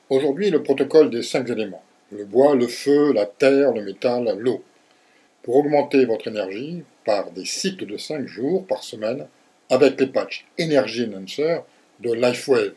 Aujourd'hui, le protocole des 5 éléments. Le bois, le feu, la terre, le métal, l'eau. Pour augmenter votre énergie par des cycles de 5 jours par semaine avec les patchs Energy Enhancer de LifeWave.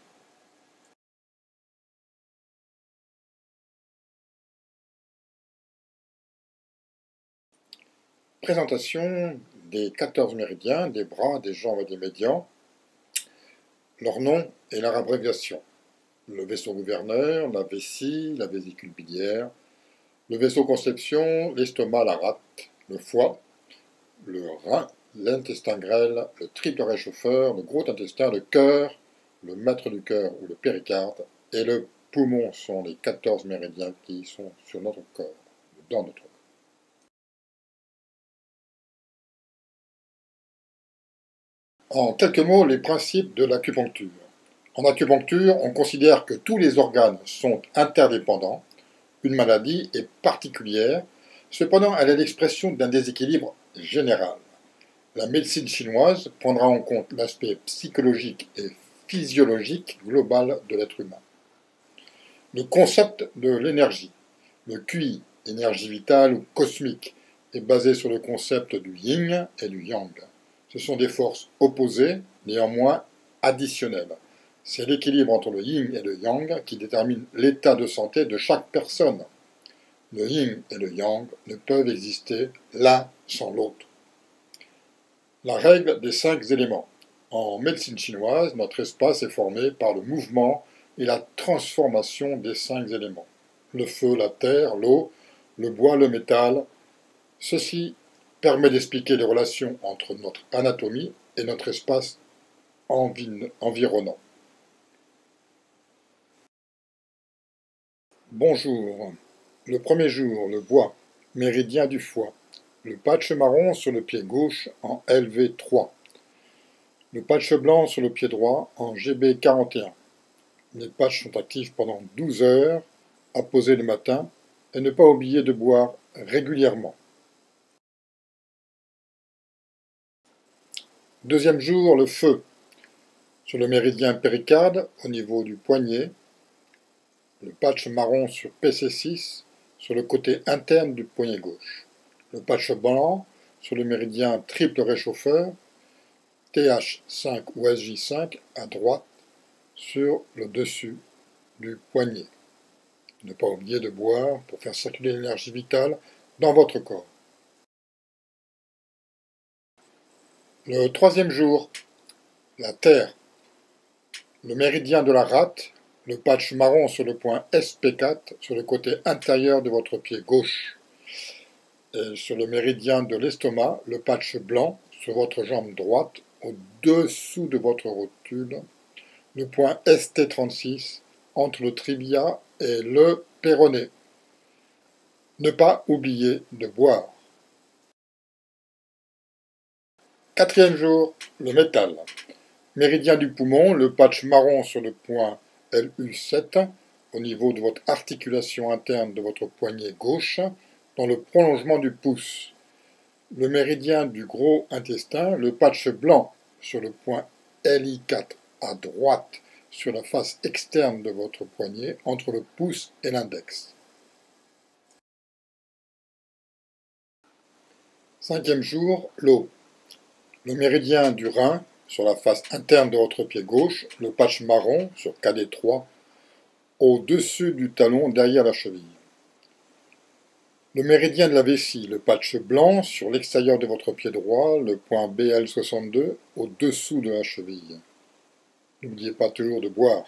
Présentation des 14 méridiens, des bras, des jambes et des médians. Leur nom et leur abréviation. Le vaisseau gouverneur, la vessie, la vésicule biliaire, le vaisseau conception, l'estomac, la rate, le foie, le rein, l'intestin grêle, le triple réchauffeur, le gros intestin, le cœur, le maître du cœur ou le péricarde, et le poumon sont les 14 méridiens qui sont sur notre corps, dans notre corps. En quelques mots, les principes de l'acupuncture. En acupuncture, on considère que tous les organes sont interdépendants. Une maladie est particulière, cependant elle est l'expression d'un déséquilibre général. La médecine chinoise prendra en compte l'aspect psychologique et physiologique global de l'être humain. Le concept de l'énergie, le QI, énergie vitale ou cosmique, est basé sur le concept du yin et du yang. Ce sont des forces opposées, néanmoins additionnelles. C'est l'équilibre entre le yin et le yang qui détermine l'état de santé de chaque personne. Le yin et le yang ne peuvent exister l'un sans l'autre. La règle des 5 éléments. En médecine chinoise, notre espace est formé par le mouvement et la transformation des 5 éléments. Le feu, la terre, l'eau, le bois, le métal. Ceci permet d'expliquer les relations entre notre anatomie et notre espace environnant. Bonjour. Le premier jour, le bois, méridien du foie. Le patch marron sur le pied gauche en LV3. Le patch blanc sur le pied droit en GB41. Les patchs sont actifs pendant 12 heures, à poser le matin, et ne pas oublier de boire régulièrement. Deuxième jour, le feu. Sur le méridien péricarde, au niveau du poignet. Le patch marron sur PC6, sur le côté interne du poignet gauche. Le patch blanc sur le méridien triple réchauffeur, TH5 ou SJ5 à droite, sur le dessus du poignet. Ne pas oublier de boire pour faire circuler l'énergie vitale dans votre corps. Le troisième jour, la terre. Le méridien de la rate, le patch marron sur le point SP4 sur le côté intérieur de votre pied gauche. Et sur le méridien de l'estomac, le patch blanc sur votre jambe droite au-dessous de votre rotule. Le point ST36 entre le tibia et le péroné. Ne pas oublier de boire. Quatrième jour, le métal. Méridien du poumon, le patch marron sur le point LU7, au niveau de votre articulation interne de votre poignet gauche, dans le prolongement du pouce. Le méridien du gros intestin, le patch blanc sur le point LI4 à droite, sur la face externe de votre poignet, entre le pouce et l'index. Cinquième jour, l'eau. Le méridien du rein, sur la face interne de votre pied gauche, le patch marron sur KD3, au-dessus du talon derrière la cheville. Le méridien de la vessie, le patch blanc sur l'extérieur de votre pied droit, le point BL62, au-dessous de la cheville. N'oubliez pas toujours de boire.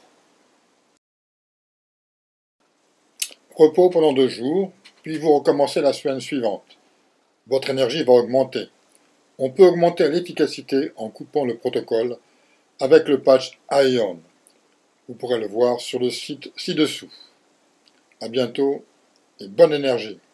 Repos pendant 2 jours, puis vous recommencez la semaine suivante. Votre énergie va augmenter. On peut augmenter l'efficacité en coupant le protocole avec le patch Ion. Vous pourrez le voir sur le site ci-dessous. A bientôt et bonne énergie.